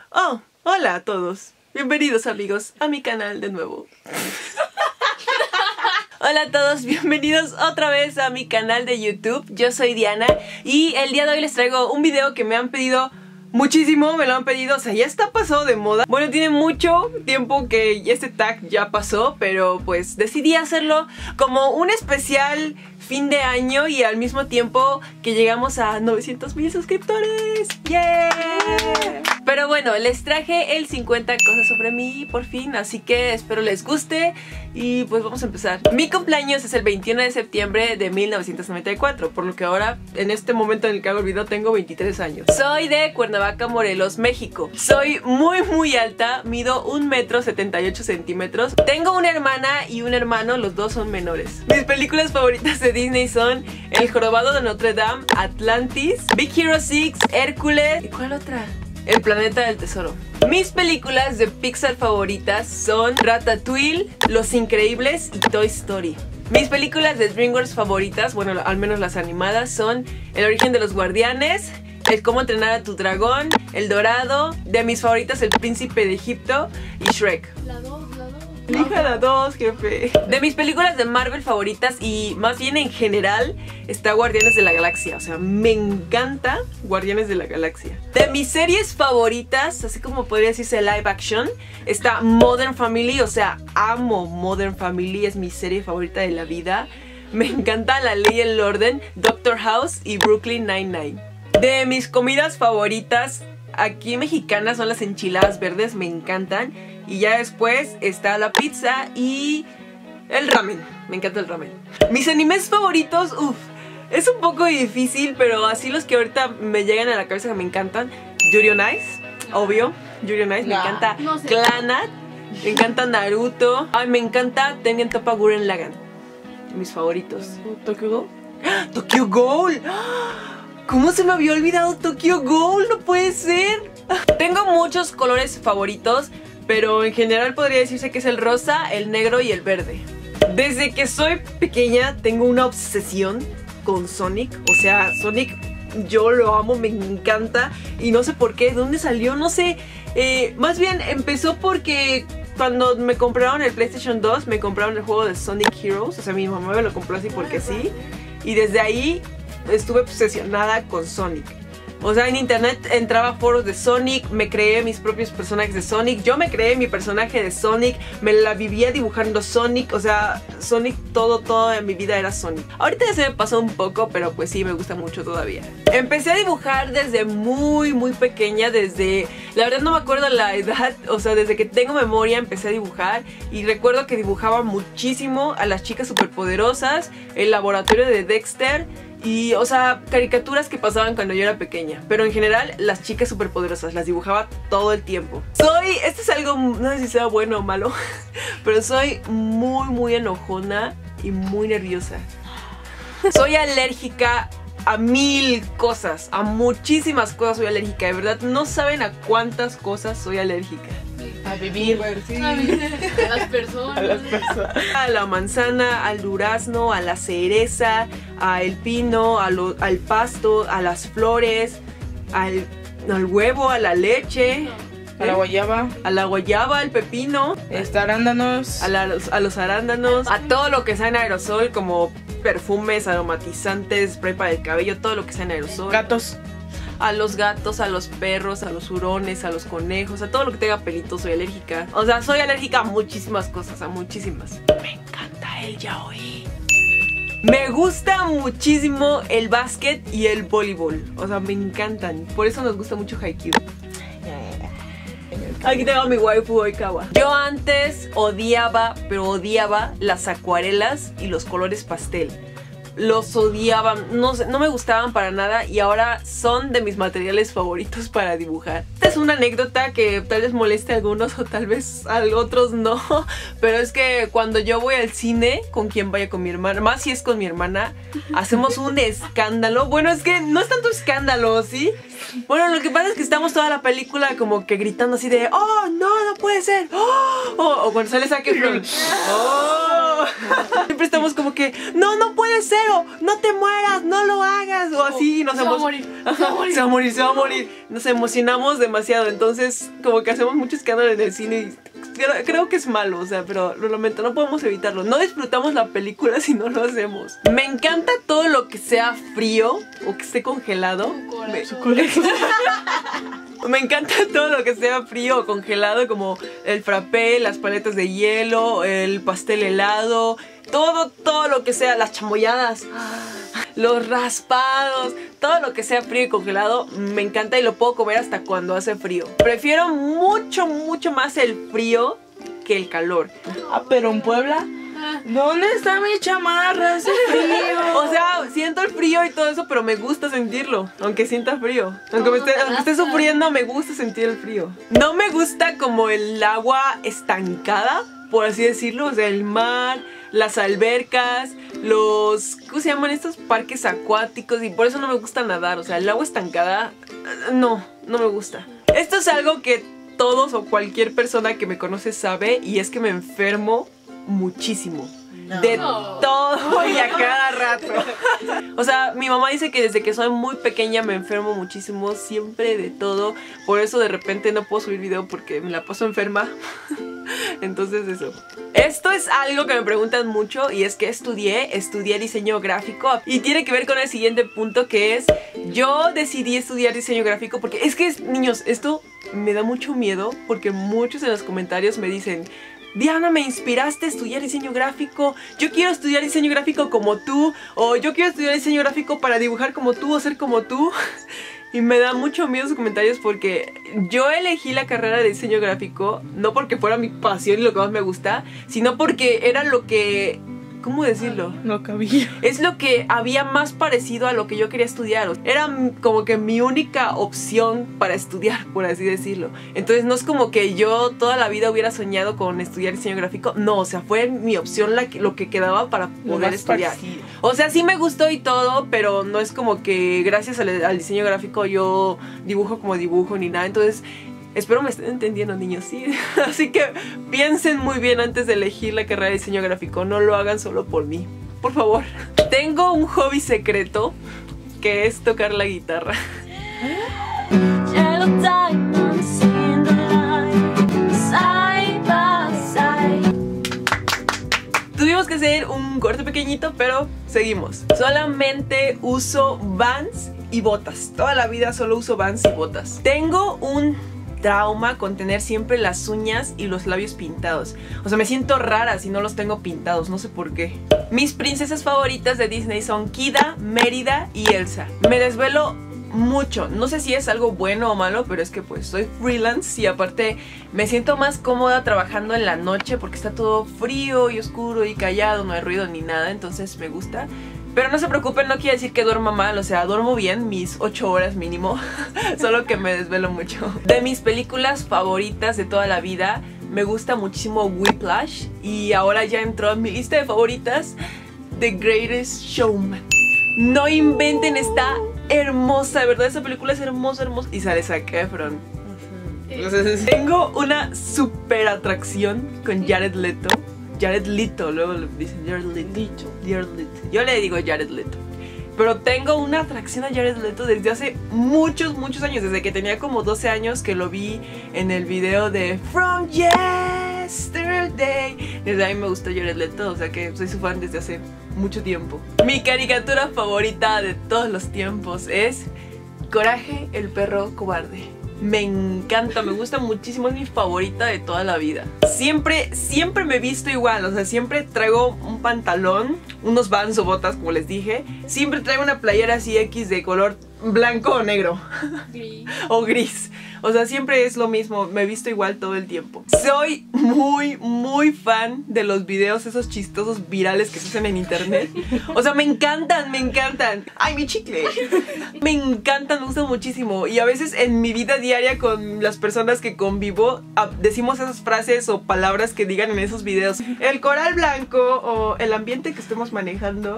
Oh, hola a todos. Bienvenidos amigos a mi canal de nuevo. Hola a todos, bienvenidos otra vez a mi canal de YouTube. Yo soy Diana y el día de hoy les traigo un video que me han pedido muchísimo, me lo han pedido, o sea, ya está pasado de moda. Bueno, tiene mucho tiempo que este tag ya pasó, pero pues decidí hacerlo como un especial fin de año y al mismo tiempo que llegamos a 900,000 suscriptores. ¡Yeah! Pero bueno, les traje el 50 cosas sobre mí por fin, así que espero les guste y pues vamos a empezar. Mi cumpleaños es el 21 de septiembre de 1994, por lo que ahora, en este momento en el que hago el video, tengo 23 años. Soy de Cuernavaca, Morelos, México. Soy muy alta, mido 1,78 m. Tengo una hermana y un hermano, los dos son menores. Mis películas favoritas de Disney son El Jorobado de Notre Dame, Atlantis, Big Hero 6, Hércules y ¿cuál otra? El Planeta del Tesoro. Mis películas de Pixar favoritas son Ratatouille, Los Increíbles y Toy Story. Mis películas de DreamWorks favoritas, bueno, al menos las animadas, son El Origen de los Guardianes, El Cómo Entrenar a tu Dragón, El Dorado, de mis favoritas El Príncipe de Egipto y Shrek. La 2. Elija la 2, jefe. De mis películas de Marvel favoritas y más bien en general está Guardianes de la Galaxia. O sea, me encanta Guardianes de la Galaxia. De mis series favoritas, así como podría decirse live action, está Modern Family. O sea, amo Modern Family, es mi serie favorita de la vida. Me encanta La Ley y el Orden, Doctor House y Brooklyn Nine-Nine. De mis comidas favoritas aquí mexicanas son las enchiladas verdes, me encantan. Y ya después está la pizza y el ramen. Me encanta el ramen. Mis animes favoritos, es un poco difícil, pero así los que ahorita me llegan a la cabeza que me encantan. Yuri on Ice, obvio. Yuri on Ice, me encanta Clannad, me encanta Naruto. Ay, me encanta Tengen Toppa Gurren Lagann. Mis favoritos. ¿Tokyo Ghoul? ¡Tokyo Ghoul! ¿Cómo se me había olvidado Tokyo Ghoul? ¡No puede ser! Tengo muchos colores favoritos, pero en general podría decirse que es el rosa, el negro y el verde. Desde que soy pequeña tengo una obsesión con Sonic. O sea, Sonic yo lo amo, me encanta. Y no sé por qué, ¿de dónde salió? No sé. Más bien empezó porque cuando me compraron el PlayStation 2 me compraron el juego de Sonic Heroes. O sea, mi mamá me lo compró así porque sí. Y desde ahí estuve obsesionada con Sonic. O sea, en internet entraba a foros de Sonic, me creé mis propios personajes de Sonic, yo me creé mi personaje de Sonic, me la vivía dibujando Sonic, o sea, Sonic, todo en mi vida era Sonic. Ahorita ya se me pasó un poco, pero pues sí, me gusta mucho todavía. Empecé a dibujar desde muy pequeña, la verdad no me acuerdo la edad, o sea, desde que tengo memoria empecé a dibujar y recuerdo que dibujaba muchísimo a las chicas superpoderosas, el laboratorio de Dexter. Y, o sea, caricaturas que pasaban cuando yo era pequeña. Pero en general, las chicas superpoderosas las dibujaba todo el tiempo. Esto es algo, no sé si sea bueno o malo, pero soy muy enojona y muy nerviosa. Soy alérgica a 1000 cosas, a muchísimas cosas soy alérgica. De verdad, no saben a cuántas cosas soy alérgica. A vivir, sí. A las personas. A la manzana, al durazno, a la cereza, al pino, al pasto, a las flores, al huevo, a la leche. A la guayaba. A la guayaba, al pepino. Arándanos. A los arándanos. A todo lo que sea en aerosol, como perfumes, aromatizantes, spray para el cabello, todo lo que sea en aerosol. Gatos. A los gatos, a los perros, a los hurones, a los conejos, a todo lo que tenga pelitos soy alérgica. O sea, soy alérgica a muchísimas cosas, a muchísimas. Me encanta el yaoi. Me gusta muchísimo el básquet y el voleibol. O sea, me encantan. Por eso nos gusta mucho Haikyuu. Aquí tengo a mi waifu Oikawa. Yo antes odiaba las acuarelas y los colores pastel. Los odiaba, no me gustaban para nada y ahora son de mis materiales favoritos para dibujar. Esta es una anécdota que tal vez moleste a algunos o tal vez a otros no, pero es que cuando yo voy al cine, con quien vaya, con mi hermana, más si es con mi hermana, hacemos un escándalo. Bueno, es que no es tanto escándalo, ¿sí? Bueno, lo que pasa es que estamos toda la película como que gritando así de ¡oh, no puede ser! ¡Oh! O cuando sale Zac Efron ¡oh! siempre estamos como que, no puede ser, o no te mueras, no lo hagas, o así, y nos se va a morir, se va a morir. Se va a morir. Nos emocionamos demasiado, entonces como que hacemos mucho escándalo en el cine y creo que es malo, o sea, pero lo lamento, no podemos evitarlo. No disfrutamos la película si no lo hacemos. Me encanta todo lo que sea frío o que esté congelado. Me encanta todo lo que sea frío o congelado, como el frappé, las paletas de hielo, el pastel helado, todo lo que sea, las chamoyadas, los raspados, todo lo que sea frío y congelado me encanta y lo puedo comer hasta cuando hace frío. Prefiero mucho más el frío que el calor. Ah, pero en Puebla, ¿dónde está mi chamarra? Hace frío. O sea, siento el frío y todo eso, pero me gusta sentirlo, aunque sienta frío. Aunque esté sufriendo, me gusta sentir el frío. No me gusta como el agua estancada, por así decirlo, o sea, el mar, las albercas, ¿cómo se llaman estos parques acuáticos? Y por eso no me gusta nadar, o sea, el agua estancada, no me gusta. Esto es algo que todos o cualquier persona que me conoce sabe, y es que me enfermo muchísimo. De todo y a cada rato. O sea, mi mamá dice que desde que soy muy pequeña me enfermo muchísimo, siempre de todo. Por eso de repente no puedo subir video porque me la paso enferma. Entonces eso. Esto es algo que me preguntan mucho, y es que estudié diseño gráfico, y tiene que ver con el siguiente punto, que es yo decidí estudiar diseño gráfico porque es que, niños, esto me da mucho miedo porque muchos en los comentarios me dicen: Diana, me inspiraste a estudiar diseño gráfico, yo quiero estudiar diseño gráfico como tú, o yo quiero estudiar diseño gráfico para dibujar como tú o ser como tú. Y me da mucho miedo sus comentarios porque yo elegí la carrera de diseño gráfico no porque fuera mi pasión y lo que más me gusta, sino porque era lo que... ¿Cómo decirlo? No cabía. Es lo que había más parecido a lo que yo quería estudiar. Era como que mi única opción para estudiar, por así decirlo. Entonces no es como que yo toda la vida hubiera soñado con estudiar diseño gráfico. No, o sea, fue mi opción lo que quedaba para poder estudiar. Parecido. O sea, sí me gustó y todo, pero no es como que gracias al diseño gráfico yo dibujo como dibujo ni nada. Entonces... espero me estén entendiendo, niños, sí. Así que piensen muy bien antes de elegir la carrera de diseño gráfico. No lo hagan solo por mí, por favor. Tengo un hobby secreto, que es tocar la guitarra. Tuvimos que hacer un corte pequeñito, pero seguimos. Solamente uso Vans y botas. Toda la vida solo uso Vans y botas. Tengo un trauma con tener siempre las uñas y los labios pintados. O sea, me siento rara si no los tengo pintados, no sé por qué. Mis princesas favoritas de Disney son Kida, Mérida y Elsa. Me desvelo mucho, no sé si es algo bueno o malo, pero es que pues soy freelance y aparte me siento más cómoda trabajando en la noche porque está todo frío y oscuro y callado, no hay ruido ni nada, entonces me gusta. Pero no se preocupen, no quiere decir que duerma mal, o sea, duermo bien, mis 8 horas mínimo, solo que me desvelo mucho. De mis películas favoritas de toda la vida, me gusta muchísimo Whiplash, y ahora ya entró en mi lista de favoritas The Greatest Showman. No inventen, está hermosa, de verdad, esa película es hermosa, hermosa. Y sale Zac Efron. Tengo una super atracción con Jared Leto. Jared Leto, luego le dicen Jared Leto. Yo le digo Jared Leto. Pero tengo una atracción a Jared Leto desde hace muchos años. Desde que tenía como 12 años que lo vi en el video de From Yesterday. Desde ahí me gusta Jared Leto, o sea que soy su fan desde hace mucho tiempo. Mi caricatura favorita de todos los tiempos es Coraje, el perro cobarde. Me encanta, me gusta muchísimo, es mi favorita de toda la vida. Siempre me he visto igual, o sea, siempre traigo un pantalón, unos Vans o botas, como les dije. Siempre traigo una playera así X de color blanco o negro. Gris. O gris. O sea, siempre es lo mismo, me he visto igual todo el tiempo. Soy muy fan de los videos esos chistosos virales que se hacen en internet. O sea, me encantan. ¡Ay, mi chicle! Me encantan, me gustan muchísimo. Y a veces en mi vida diaria con las personas que convivo, decimos esas frases o palabras que digan en esos videos. El coral blanco o el ambiente que estemos manejando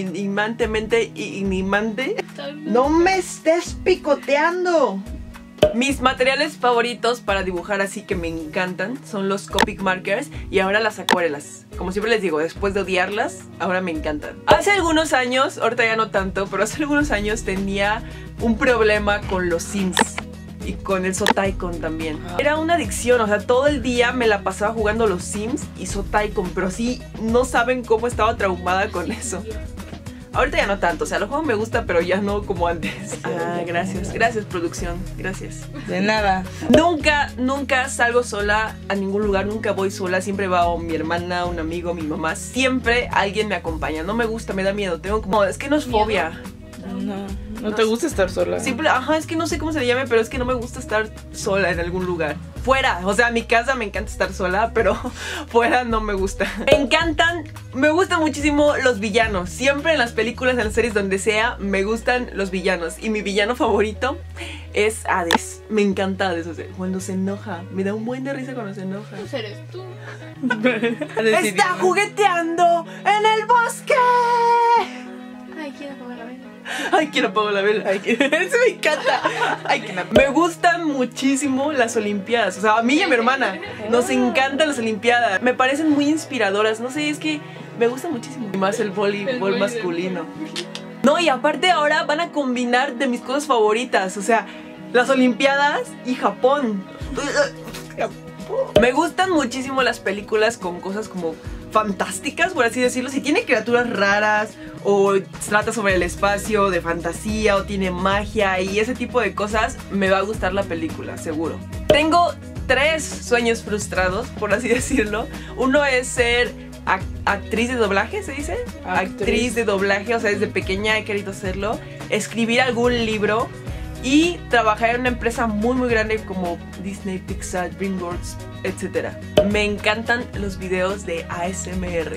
ignimantemente. ¡No me estés picoteando! Mis materiales favoritos para dibujar así que me encantan son los Copic markers y ahora las acuarelas. Como siempre les digo, después de odiarlas, ahora me encantan. Hace algunos años, ahorita ya no tanto, pero hace algunos años tenía un problema con los Sims. Y con el Zotaicon también. Era una adicción, o sea, todo el día me la pasaba jugando los Sims y Zotaicon. Pero sí, no saben cómo estaba traumada con eso. Ahorita ya no tanto, o sea, el juego me gusta, pero ya no como antes. Ah, gracias, gracias producción, gracias. De nada. Nunca salgo sola a ningún lugar, nunca voy sola. Siempre va o mi hermana, un amigo, mi mamá. Siempre alguien me acompaña, no me gusta, me da miedo. Tengo como, es que no es fobia. No te gusta estar sola. Simple, ajá, es que no sé cómo se le llame, pero es que no me gusta estar sola en algún lugar. Fuera, o sea, en mi casa me encanta estar sola, pero fuera no me gusta. Me gustan muchísimo los villanos. Siempre en las películas, en las series, donde sea, me gustan los villanos. Y mi villano favorito es Hades. Me encanta Hades, o sea, cuando se enoja. Me da un buen de risa cuando se enoja. Pues eres tú. ¡Está jugueteando en el bosque! Ay, quiero apagar la vela. Ay, quiero apagar la vela. Eso me encanta. Me gustan muchísimo las olimpiadas. O sea, a mí y a mi hermana nos encantan las olimpiadas. Me parecen muy inspiradoras. No sé, es que me gusta muchísimo. Y más el voleibol masculino. No, y aparte ahora van a combinar de mis cosas favoritas. O sea, las olimpiadas y Japón. Me gustan muchísimo las películas con cosas como fantásticas, por así decirlo. Si tiene criaturas raras o trata sobre el espacio, de fantasía, o tiene magia y ese tipo de cosas, me va a gustar la película, seguro. Tengo 3 sueños frustrados, por así decirlo. Uno es ser actriz de doblaje, ¿se dice? Actriz de doblaje, o sea, desde pequeña he querido hacerlo. Escribir algún libro y trabajar en una empresa muy grande como Disney, Pixar, DreamWorks, etc. Me encantan los videos de ASMR.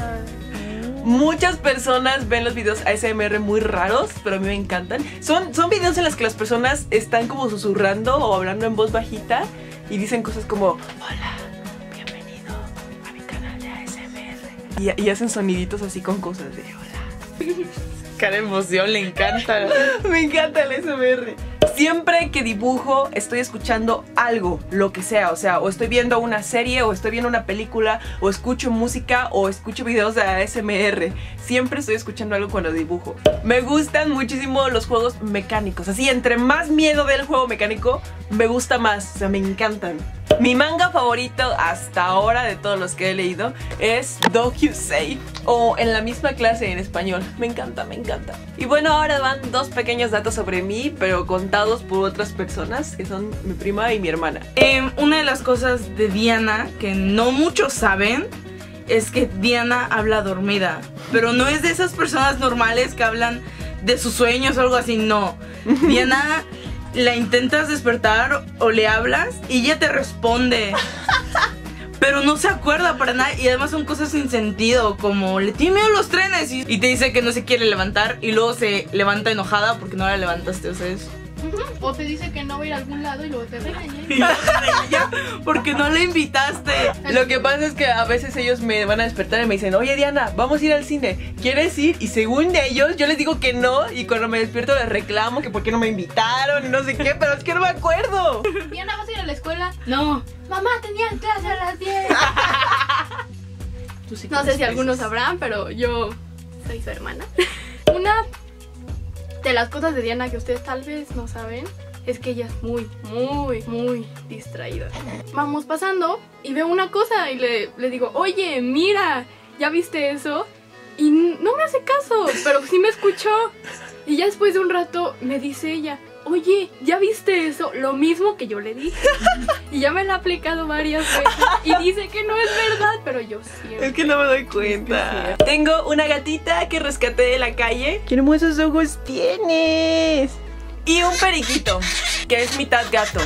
Muchas personas ven los videos ASMR muy raros, pero a mí me encantan. Son videos en los que las personas están como susurrando o hablando en voz bajita y dicen cosas como: hola, bienvenido a mi canal de ASMR. Y hacen soniditos así con cosas de hola. Cara emoción, le encanta. Me encanta el ASMR. Siempre que dibujo estoy escuchando algo, lo que sea, o sea, o estoy viendo una serie, o estoy viendo una película, o escucho música, o escucho videos de ASMR. Siempre estoy escuchando algo cuando dibujo. Me gustan muchísimo los juegos mecánicos, así, entre más miedo del juego mecánico, me gusta más, o sea, me encantan. Mi manga favorito hasta ahora de todos los que he leído es Dokusei, o En la misma clase en español. Me encanta, me encanta. Y bueno, ahora van 2 pequeños datos sobre mí, pero contados por otras personas, que son mi prima y mi hermana. Una de las cosas de Diana que no muchos saben es que Diana habla dormida, pero no es de esas personas normales que hablan de sus sueños o algo así, no. Diana la intentas despertar o le hablas y ella te responde, pero no se acuerda para nada. Y además son cosas sin sentido, como le tiene miedo a los trenes y te dice que no se quiere levantar y luego se levanta enojada porque no la levantaste, o sea, es... O te dice que no va a ir a algún lado y luego te regaña. Porque no le invitaste. Lo que pasa es que a veces ellos me van a despertar y me dicen: oye Diana, vamos a ir al cine, ¿quieres ir? Y según ellos, yo les digo que no. Y cuando me despierto les reclamo que por qué no me invitaron y no sé qué, pero es que no me acuerdo. Diana, ¿vas a ir a la escuela? No. Mamá, tenía clase a las 10. No sé si algunos sabrán, pero yo soy su hermana. Una de las cosas de Diana que ustedes tal vez no saben es que ella es muy distraída. Vamos pasando y veo una cosa y le digo: oye, mira, ¿ya viste eso? Y no me hace caso, pero sí me escuchó. Y ya después de un rato me dice ella: oye, ¿ya viste eso? Lo mismo que yo le dije. Y ya me la ha aplicado varias veces y dice que no es verdad, pero yo siempre... Es que no me doy cuenta. Tengo una gatita que rescaté de la calle. ¡Qué hermosos ojos tienes! Y un periquito, que es mitad gato.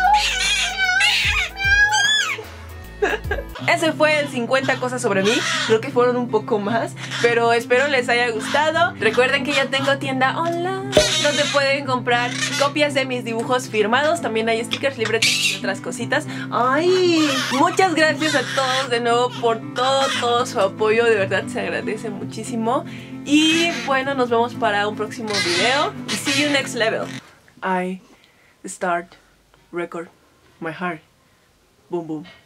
Ese fue el 50 cosas sobre mí. Creo que fueron un poco más, pero espero les haya gustado. Recuerden que ya tengo tienda online donde pueden comprar copias de mis dibujos firmados. También hay stickers, libretas y otras cositas. ¡Ay! Muchas gracias a todos de nuevo por todo su apoyo. De verdad se agradece muchísimo. Y bueno, nos vemos para un próximo video. Y see you next level. I start record, my heart, boom boom.